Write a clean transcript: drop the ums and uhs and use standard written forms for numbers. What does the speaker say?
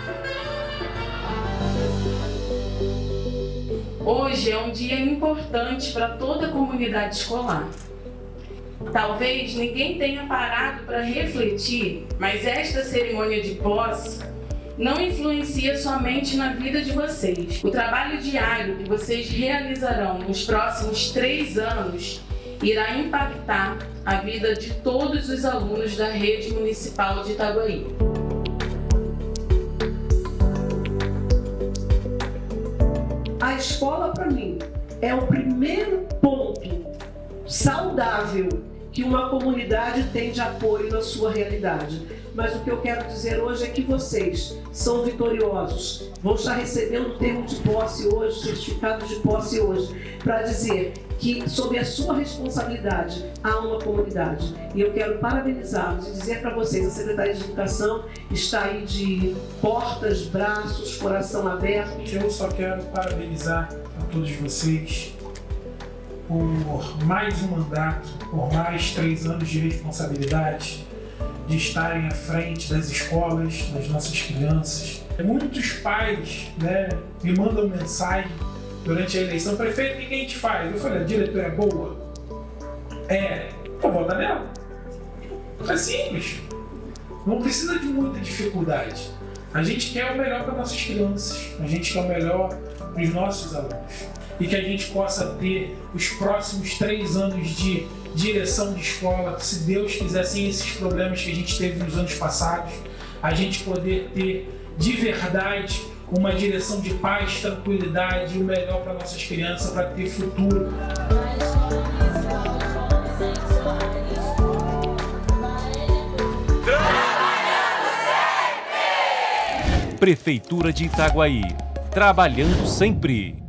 Hoje é um dia importante para toda a comunidade escolar. Talvez ninguém tenha parado para refletir, mas esta cerimônia de posse não influencia somente na vida de vocês. O trabalho diário que vocês realizarão nos próximos 3 anos irá impactar a vida de todos os alunos da rede municipal de Itaguaí. A escola, para mim, é o primeiro ponto saudável que uma comunidade tem de apoio na sua realidade. Mas o que eu quero dizer hoje é que vocês são vitoriosos, vão estar recebendo o termo de posse hoje, certificado de posse hoje, para dizer que, sob a sua responsabilidade, há uma comunidade. E eu quero parabenizá-los e dizer para vocês, a Secretaria de Educação está aí de portas, braços, coração aberto. Eu só quero parabenizar a todos vocês por mais um mandato, por mais 3 anos de responsabilidade, de estarem à frente das escolas, das nossas crianças. Muitos pais, me mandam mensagem durante a eleição: prefeito, o que a gente faz? Eu falei: a diretora é boa? Então vota nela. É simples. Não precisa de muita dificuldade. A gente quer o melhor para nossas crianças, a gente quer o melhor para os nossos alunos. E que a gente possa ter os próximos 3 anos de direção de escola, se Deus quiser, sem esses problemas que a gente teve nos anos passados, a gente poder ter de verdade uma direção de paz, tranquilidade e o melhor para nossas crianças, para ter futuro. Prefeitura de Itaguaí, trabalhando sempre.